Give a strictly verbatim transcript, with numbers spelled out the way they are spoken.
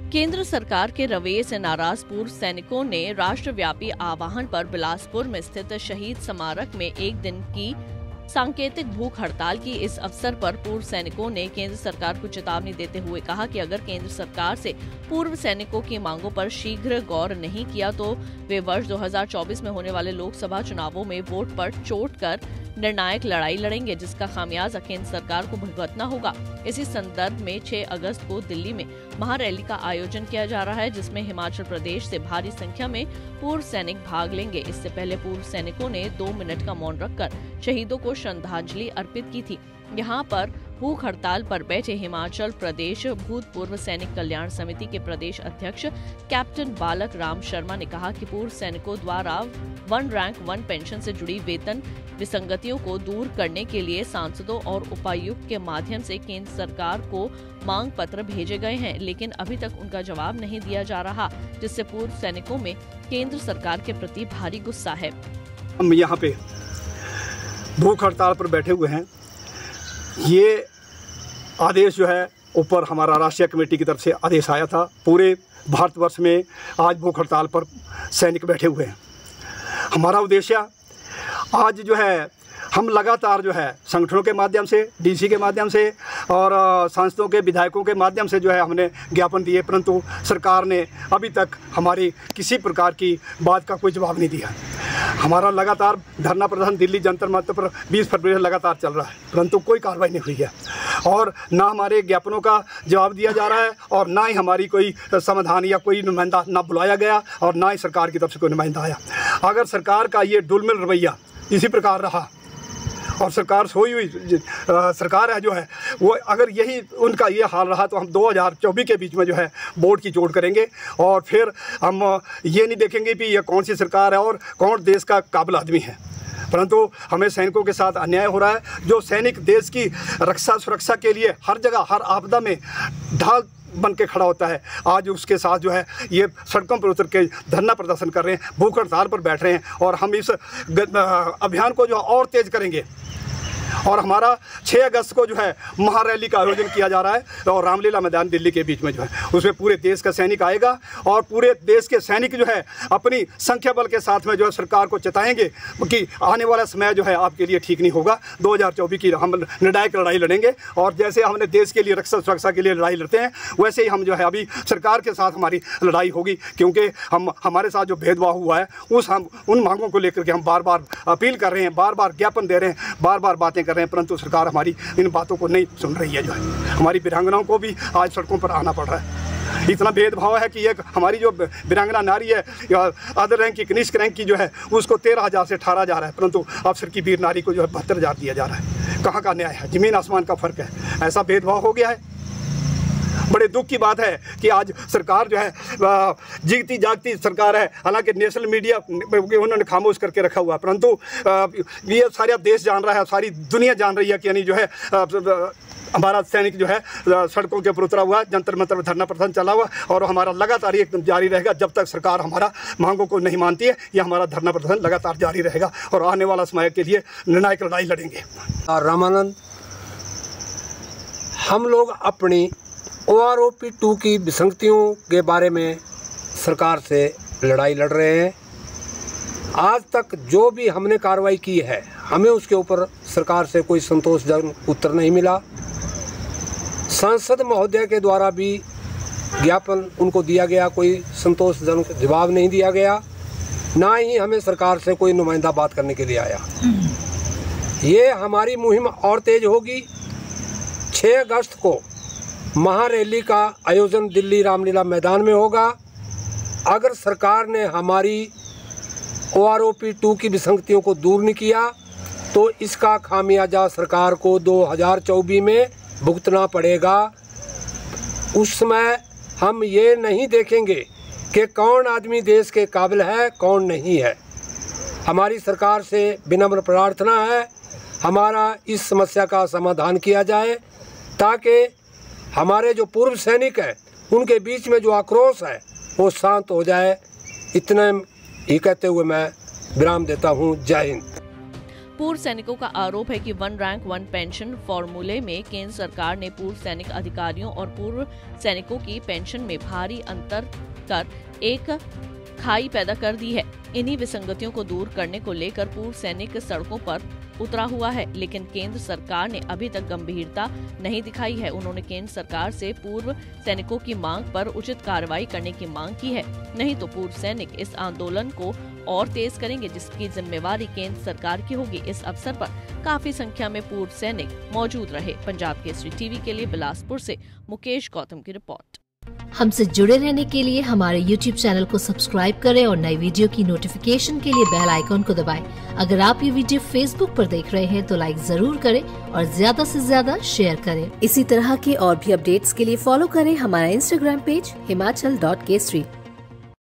केंद्र सरकार के रवैये से नाराज पूर्व सैनिकों ने राष्ट्रव्यापी आह्वान पर बिलासपुर में स्थित शहीद स्मारक में एक दिन की सांकेतिक भूख हड़ताल की। इस अवसर पर पूर्व सैनिकों ने केंद्र सरकार को चेतावनी देते हुए कहा कि अगर केंद्र सरकार से पूर्व सैनिकों की मांगों पर शीघ्र गौर नहीं किया तो वे वर्ष दो हज़ार चौबीस में होने वाले लोकसभा चुनावों में वोट पर चोट कर निर्णायक लड़ाई लड़ेंगे, जिसका खामियाजा केंद्र सरकार को भुगतना होगा। इसी संदर्भ में छह अगस्त को दिल्ली में महारैली का आयोजन किया जा रहा है, जिसमें हिमाचल प्रदेश से भारी संख्या में पूर्व सैनिक भाग लेंगे। इससे पहले पूर्व सैनिकों ने दो मिनट का मौन रखकर शहीदों को श्रद्धांजलि अर्पित की थी। यहाँ पर भूख हड़ताल पर बैठे हिमाचल प्रदेश भूतपूर्व सैनिक कल्याण समिति के प्रदेश अध्यक्ष कैप्टन बालक राम शर्मा ने कहा कि पूर्व सैनिकों द्वारा वन रैंक वन पेंशन से जुड़ी वेतन विसंगतियों को दूर करने के लिए सांसदों और उपायुक्त के माध्यम से केंद्र सरकार को मांग पत्र भेजे गए हैं, लेकिन अभी तक उनका जवाब नहीं दिया जा रहा, जिससे पूर्व सैनिकों में केंद्र सरकार के प्रति भारी गुस्सा है। हम यहाँ पे भूख हड़ताल पर बैठे हुए हैं। ये आदेश जो है ऊपर हमारा राष्ट्रीय कमेटी की तरफ से आदेश आया था। पूरे भारतवर्ष में आज भूख हड़ताल पर सैनिक बैठे हुए हैं। हमारा उद्देश्य आज जो है हम लगातार जो है संगठनों के माध्यम से, डीसी के माध्यम से और सांसदों के, विधायकों के माध्यम से जो है हमने ज्ञापन दिए, परंतु सरकार ने अभी तक हमारी किसी प्रकार की बात का कोई जवाब नहीं दिया। हमारा लगातार धरना प्रदर्शन दिल्ली जंतर मंतर पर बीस फरवरी से लगातार चल रहा है, परंतु कोई कार्रवाई नहीं हुई है और ना हमारे ज्ञापनों का जवाब दिया जा रहा है और ना ही हमारी कोई समाधान या कोई नुमाइंदा ना बुलाया गया और ना ही सरकार की तरफ से कोई नुमाइंदा आया। अगर सरकार का ये डुलमिल रवैया इसी प्रकार रहा और सरकार सोई हुई सरकार है जो है वो, अगर यही उनका ये हाल रहा तो हम दो हज़ार चौबीस के बीच में जो है वोट की चोट करेंगे और फिर हम ये नहीं देखेंगे कि ये कौन सी सरकार है और कौन देश का काबिल आदमी है, परंतु हमें सैनिकों के साथ अन्याय हो रहा है। जो सैनिक देश की रक्षा सुरक्षा के लिए हर जगह हर आपदा में ढाल बन के खड़ा होता है, आज उसके साथ जो है ये सड़कों पर उतर के धरना प्रदर्शन कर रहे हैं, भूख हड़ताल पर बैठ रहे हैं और हम इस अभियान को जो और तेज करेंगे। और हमारा छह अगस्त को जो है महारैली का आयोजन किया जा रहा है और रामलीला मैदान दिल्ली के बीच में जो है उसमें पूरे देश का सैनिक आएगा और पूरे देश के सैनिक जो है अपनी संख्या बल के साथ में जो है सरकार को चेताएंगे कि आने वाला समय जो है आपके लिए ठीक नहीं होगा। दो हज़ार चौबीस की हम निर्णायक लड़ाई लड़ेंगे और जैसे हमने देश के लिए रक्षा सुरक्षा के लिए लड़ाई लड़ते हैं वैसे ही हम जो है अभी सरकार के साथ हमारी लड़ाई होगी, क्योंकि हम हमारे साथ जो भेदभाव हुआ है उस हम उन मांगों को लेकर के हम बार बार अपील कर रहे हैं, बार बार ज्ञापन दे रहे हैं, बार बार बातें कर रहे हैं, परंतु सरकार हमारी इन बातों को नहीं सुन रही है। जो है हमारी वीरांगनाओं को भी आज सड़कों पर आना पड़ रहा है। इतना भेदभाव है कि एक हमारी जो वीरांगना नारी है या अदर रैंक की कनिष्ठ रैंक की जो है उसको तेरह हज़ार से अठारह हज़ार है, परंतु अफसर की वीर नारी को जो है बहत्तर हज़ार दिया जा रहा है। कहाँ का न्याय है? जमीन आसमान का फ़र्क है। ऐसा भेदभाव हो गया है। बड़े दुख की बात है कि आज सरकार जो है जीती जागती सरकार है, हालांकि नेशनल मीडिया उन्होंने खामोश करके रखा हुआ है, परंतु ये सारा देश जान रहा है, सारी दुनिया जान रही है कि यानी जो है हमारा सैनिक जो है सड़कों के ऊपर उतरा हुआ, जंतर मंतर धरना प्रदर्शन चला हुआ और हमारा लगातार एकदम जारी रहेगा जब तक सरकार हमारा मांगों को नहीं मानती है। यह हमारा धरना प्रदर्शन लगातार जारी रहेगा और आने वाला समय के लिए निर्णायक लड़ाई लड़ेंगे। रामानंद, हम लोग अपनी O R O P two की विसंगतियों के बारे में सरकार से लड़ाई लड़ रहे हैं। आज तक जो भी हमने कार्रवाई की है हमें उसके ऊपर सरकार से कोई संतोषजनक उत्तर नहीं मिला। सांसद महोदय के द्वारा भी ज्ञापन उनको दिया गया, कोई संतोषजनक जवाब नहीं दिया गया, ना ही हमें सरकार से कोई नुमाइंदा बात करने के लिए आया। ये हमारी मुहिम और तेज होगी। छह अगस्त को महारैली का आयोजन दिल्ली रामलीला मैदान में होगा। अगर सरकार ने हमारी O R O P two की विसंगतियों को दूर नहीं किया तो इसका खामियाजा सरकार को दो हज़ार चौबीस में भुगतना पड़ेगा। उस समय हम ये नहीं देखेंगे कि कौन आदमी देश के काबिल है, कौन नहीं है। हमारी सरकार से विनम्र प्रार्थना है हमारा इस समस्या का समाधान किया जाए ताकि हमारे जो पूर्व सैनिक हैं उनके बीच में जो आक्रोश है वो शांत हो जाए। इतने ही कहते हुए मैं विराम देता हूँ। जय हिंद। पूर्व सैनिकों का आरोप है कि वन रैंक वन पेंशन फॉर्मूले में केंद्र सरकार ने पूर्व सैनिक अधिकारियों और पूर्व सैनिकों की पेंशन में भारी अंतर कर एक खाई पैदा कर दी है। इन्हीं विसंगतियों को दूर करने को लेकर पूर्व सैनिक सड़कों पर उतरा हुआ है, लेकिन केंद्र सरकार ने अभी तक गंभीरता नहीं दिखाई है। उन्होंने केंद्र सरकार से पूर्व सैनिकों की मांग पर उचित कार्रवाई करने की मांग की है, नहीं तो पूर्व सैनिक इस आंदोलन को और तेज करेंगे, जिसकी जिम्मेवारी केंद्र सरकार की होगी। इस अवसर पर काफी संख्या में पूर्व सैनिक मौजूद रहे। पंजाब केसरी टीवी के लिए बिलासपुर से मुकेश गौतम की रिपोर्ट। हमसे जुड़े रहने के लिए हमारे यूट्यूब चैनल को सब्सक्राइब करें और नई वीडियो की नोटिफिकेशन के लिए बेल आइकॉन को दबाएं। अगर आप ये वीडियो फेसबुक पर देख रहे हैं तो लाइक जरूर करें और ज्यादा से ज्यादा शेयर करें। इसी तरह के और भी अपडेट्स के लिए फॉलो करें हमारा Instagram page Himachal dot Kesari.